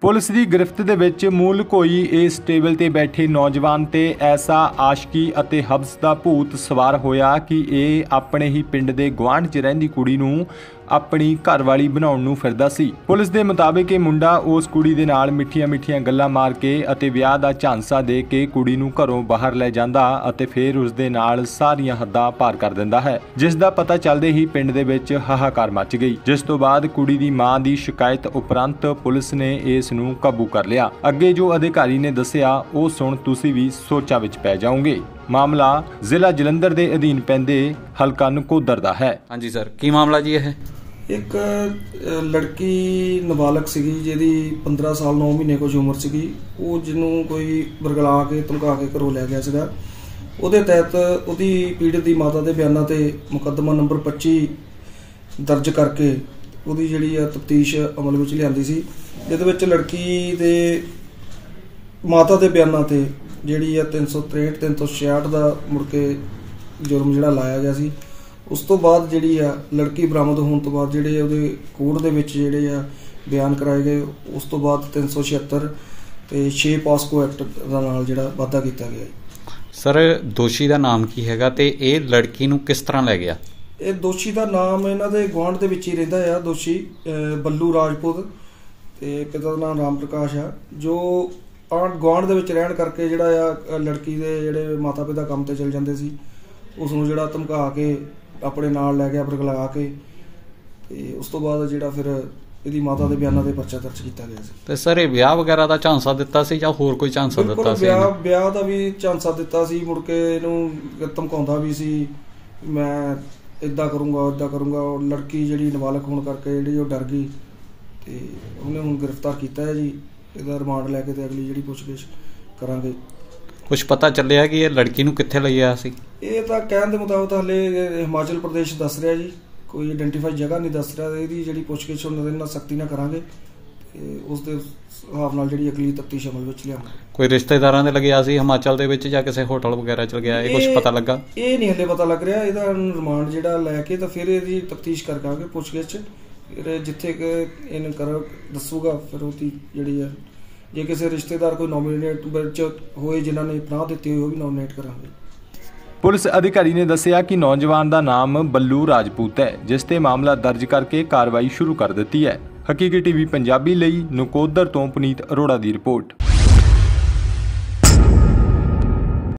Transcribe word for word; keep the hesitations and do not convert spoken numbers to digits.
Police ਦੀ ਗ੍ਰਿਫਤ ਦੇ ਵਿੱਚ ਮੂਲ ਕੋਈ ਇਸ ਟੇਬਲ ਤੇ ਬੈਠੇ ਨੌਜਵਾਨ ਤੇ ਐਸਾ ਆਸ਼ਕੀ ਅਤੇ ਹਬਸ ਦਾ ਭੂਤ ਸਵਾਰ ਹੋਇਆ ਕਿ ਇਹ ਆਪਣੇ ਹੀ ਪਿੰਡ ਦੇ ਗੁਆਂਢ 'ਚ ਰਹਿੰਦੀ ਕੁੜੀ ਨੂੰ ਆਪਣੀ ਘਰਵਾਲੀ ਬਣਾਉਣ ਨੂੰ ਫਿਰਦਾ ਸੀ। ਪੁਲਿਸ ਦੇ ਮੁਤਾਬਿਕ ਇਹ ਮੁੰਡਾ ਉਸ ਕੁੜੀ ਦੇ ਨਾਲ ਮਿੱਠੀਆਂ ਮਿੱਠੀਆਂ ਗੱਲਾਂ ਮਾਰ ਕੇ ਅਤੇ ਵਿਆਹ ਦਾ ਝਾਂਸਾ ਦੇ ਕੇ ਕੁੜੀ ਨੂੰ ਘਰੋਂ ਬਾਹਰ ਲੈ ਜਾਂਦਾ ਅਤੇ ਫਿਰ ਉਸ ਦੇ ਨਾਲ ਸਾਰੀਆਂ ਹੱਦਾਂ ਪਾਰ ਕਰ ਦਿੰਦਾ ਹੈ, ਜਿਸ ਦਾ ਪਤਾ ਚੱਲਦੇ ਹੀ ਪਿੰਡ ਦੇ ਵਿੱਚ ਹਾਹਾਕਾਰ ਮਚ ਗਈ। ਜਿਸ ਤੋਂ ਬਾਅਦ ਕੁੜੀ ਦੀ ਮਾਂ ਦੀ ਸ਼ਿਕਾਇਤ ਉਪਰੰਤ ਪੁਲਿਸ ਨੇ ਇਸ ਨੂੰ ਕਾਬੂ ਕਰ ਲਿਆ। ਅੱਗੇ ਜੋ ਅਧਿਕਾਰੀ ਨੇ ਦੱਸਿਆ ਉਹ ਸੁਣ ਤੁਸੀਂ ਵੀ ਸੋਚਾਂ ਵਿੱਚ ਪੈ ਜਾਓਗੇ। ਮਾਮਲਾ ਜ਼ਿਲ੍ਹਾ ਜਲੰਧਰ ਦੇ ਅਧੀਨ ਪੈਂਦੇ ਹਲਕਾ ਨਕੋਦਰ ਦਾ ਹੈ। ਹਾਂਜੀ ਸਰ, ਕੀ ਮਾਮਲਾ ਜੀ? ਇਹ ਇੱਕ ਲੜਕੀ ਨਾਬਾਲਗ ਸੀਗੀ ਜਿਹਦੀ ਪੰਦਰਾਂ ਸਾਲ ਨੌ ਮਹੀਨੇ ਕੁਝ ਉਮਰ ਸੀਗੀ। ਉਹ ਜਿਹਨੂੰ ਕੋਈ ਵਰਗਲਾ ਕੇ ਧਮਕਾ ਕੇ ਘਰੋਂ ਲੈ ਗਿਆ ਸੀਗਾ। ਉਹਦੇ ਤਹਿਤ ਉਹਦੀ ਪੀੜਤ ਦੀ ਮਾਤਾ ਦੇ ਬਿਆਨਾਂ ਤੇ ਮੁਕੱਦਮਾ ਨੰਬਰ ਪੱਚੀ ਦਰਜ ਕਰਕੇ ਉਹਦੀ ਜਿਹੜੀ ਆ ਤਫਤੀਸ਼ ਅਮਲ ਵਿੱਚ ਲਿਆਂਦੀ ਸੀ, ਜਿਹਦੇ ਵਿੱਚ ਲੜਕੀ ਦੇ ਮਾਤਾ ਦੇ ਬਿਆਨਾਂ ਤੇ ਜਿਹੜੀ ਆ ਤਿੰਨ ਸੌ ਤਰੇਹਠ ਤਿੰਨ ਸੌ ਛਿਆਹਠ ਦਾ ਮੁੜ ਕੇ ਜੁਰਮ ਜਿਹੜਾ ਲਾਇਆ ਗਿਆ ਸੀ। ਉਸ ਤੋਂ ਬਾਅਦ ਜਿਹੜੀ ਆ ਲੜਕੀ ਬਰਾਮਦ ਹੋਣ ਤੋਂ ਬਾਅਦ ਜਿਹੜੇ ਉਹਦੇ ਕੋਰਟ ਦੇ ਵਿੱਚ ਜਿਹੜੇ ਆ ਬਿਆਨ ਕਰਾਏ ਗਏ। ਉਸ ਤੋਂ ਬਾਅਦ ਤਿੰਨ ਸੌ ਛਿਹੱਤਰ ਤੇ ਛੇ ਪਾਸਕੋ ਐਕਟ ਦਾ ਨਾਲ ਜਿਹੜਾ ਵਾਧਾ ਕੀਤਾ ਗਿਆ। ਸਰ, ਦੋਸ਼ੀ ਦਾ ਨਾਮ ਕੀ ਹੈਗਾ ਤੇ ਇਹ ਲੜਕੀ ਨੂੰ ਕਿਸ ਤਰ੍ਹਾਂ ਲੈ ਗਿਆ? ਇਹ ਦੋਸ਼ੀ ਦਾ ਨਾਮ ਇਹਨਾਂ ਦੇ ਗੁਆਂਢ ਦੇ ਵਿੱਚ ਹੀ ਰਹਿੰਦਾ ਆ। ਦੋਸ਼ੀ ਬੱਲੂ ਰਾਜਪੂਤ ਤੇ ਪਿਤਾ ਦਾ ਨਾਮ ਰਾਮ ਪ੍ਰਕਾਸ਼ ਆ, ਜੋ ਆਂਢ ਗੁਆਂਢ ਦੇ ਵਿੱਚ ਰਹਿਣ ਕਰਕੇ ਜਿਹੜਾ ਆ ਲੜਕੀ ਦੇ ਜਿਹੜੇ ਮਾਤਾ ਪਿਤਾ ਕੰਮ ਤੇ ਚਲ ਜਾਂਦੇ ਸੀ, ਉਸ ਨੂੰ ਜਿਹੜਾ ਧਮਕਾ ਕੇ ਆਪਣੇ ਨਾਲ ਲੈ ਗਿਆ ਵਰਗਲਾ ਕੇ। ਤੇ ਉਸ ਤੋਂ ਬਾਅਦ ਜਿਹੜਾ ਫਿਰ ਇਹਦੀ ਮਾਤਾ ਦੇ ਬਿਆਨਾਂ ਦੇ ਪਰਚਾ ਦਰਜ ਕੀਤਾ ਗਿਆ ਸੀ। ਤੇ ਸਰ, ਇਹ ਵਿਆਹ ਵਗੈਰਾ ਦਾ ਝਾਂਸਾ ਦਿੱਤਾ ਸੀ ਜਾਂ ਹੋਰ ਕੋਈ ਝਾਂਸਾ ਦਿੱਤਾ ਸੀ? ਵਿਆਹ ਵਿਆਹ ਦਾ ਵੀ ਝਾਂਸਾ ਦਿੱਤਾ ਸੀ। ਮੁੜ ਕੇ ਇਹਨੂੰ ਧਮਕਾਉਂਦਾ ਵੀ ਸੀ, ਮੈਂ ਇੱਦਾਂ ਕਰੂੰਗਾ ਇੱਦਾਂ ਕਰੂੰਗਾ। ਉਹ ਲੜਕੀ ਜਿਹੜੀ ਨਾਬਾਲਗ ਹੋਣ ਕਰਕੇ ਜਿਹੜੀ ਉਹ ਡਰ ਗਈ ਤੇ ਉਹਨੇ ਹੁਣ ਗ੍ਰਿਫਤਾਰ ਕੀਤਾ ਹੈ ਜੀ। ਇਹਦਾ ਰਿਮਾਂਡ ਲੈ ਕੇ ਤੇ ਅਗਲੀ ਜਿਹੜੀ ਪੁੱਛਗਿੱਛ ਕਰਾਂਗੇ। ਕੁਝ ਪਤਾ ਚੱਲਿਆ ਕਿ ਇਹ ਲੜਕੀ ਨੂੰ ਕਿੱਥੇ ਲਈ ਆਇਆ ਸੀ? ਇਹ ਤਾਂ ਕਹਿਣ ਦੇ ਮੁਤਾਬਕ ਹਾਲੇ ਹਿਮਾਚਲ ਪ੍ਰਦੇਸ਼ ਦੱਸ ਰਿਹਾ ਜੀ, ਕੋਈ ਆਇਡੈਂਟੀਫਾਈ ਜਗ੍ਹਾ ਨਹੀਂ ਦੱਸ ਰਿਹਾ। ਇਹਦੀ ਜਿਹੜੀ ਪੁੱਛਗਿੱਛ ਉਹਨਾਂ ਦੇ ਨਾਲ ਸਖਤੀ ਨਾਲ ਕਰਾਂਗੇ ਤੇ ਉਸ ਦੇ ਹਿਸਾਬ ਨਾਲ ਜਿਹੜੀ ਅਗਲੀ ਤਫਤੀਸ਼ ਅਮਲ ਵਿੱਚ ਲਿਆਵਾਂਗੇ। ਕੋਈ ਰਿਸ਼ਤੇਦਾਰਾਂ ਦੇ ਲੱਗਿਆ ਸੀ ਹਿਮਾਚਲ ਦੇ ਵਿੱਚ ਜਾਂ ਕਿਸੇ ਹੋਟਲ ਵਗੈਰਾ ਚ ਗਿਆ? ਇਹ ਕੁਝ ਪਤਾ ਲੱਗਾ? ਇਹ ਨਹੀਂ ਹਲੇ ਪਤਾ ਲੱਗ ਰਿਹਾ। ਇਹਦਾ ਰਿਮਾਂਡ ਜਿਹੜਾ ਲੈ ਕੇ ਤਾਂ ਫਿਰ ਇਹਦੀ ਤਫਤੀਸ਼ ਕਰਾਂਗੇ ਪੁੱਛਗਿੱਛ। ਫਿਰ ਜਿੱਥੇ ਕਿ ਇਹਨੂੰ ਕਰ ਦੱਸੂਗਾ ਫਿਰ ਉਹਦੀ ਜਿਹੜੀ ਹੈ, ਜੇ ਕਿਸੇ ਰਿਸ਼ਤੇਦਾਰ ਕੋਈ ਨੋਮੀਨੇਟ ਵਿੱਚ ਹੋਏ ਜਿਨ੍ਹਾਂ ਨੇ ਪਨਾਹ ਦਿੱਤੀ ਹੋਈ ਉਹ ਵੀ ਨੋਮੀਨੇਟ ਕਰਾਂਗੇ। ਪੁਲਿਸ ਅਧਿਕਾਰੀ ਨੇ ਦੱਸਿਆ ਕਿ ਨੌਜਵਾਨ ਦਾ ਨਾਮ ਬੱਲੂ ਰਾਜਪੂਤ ਹੈ, ਜਿਸ ਤੇ ਮਾਮਲਾ ਦਰਜ ਕਰਕੇ ਕਾਰਵਾਈ ਸ਼ੁਰੂ ਕਰ ਦਿੱਤੀ ਹੈ। ਹਕੀਕੀ ਟੀਵੀ ਪੰਜਾਬੀ ਲਈ ਨਕੋਦਰ ਤੋਂ ਪੁਨੀਤ ਅਰੋੜਾ ਦੀ ਰਿਪੋਰਟ।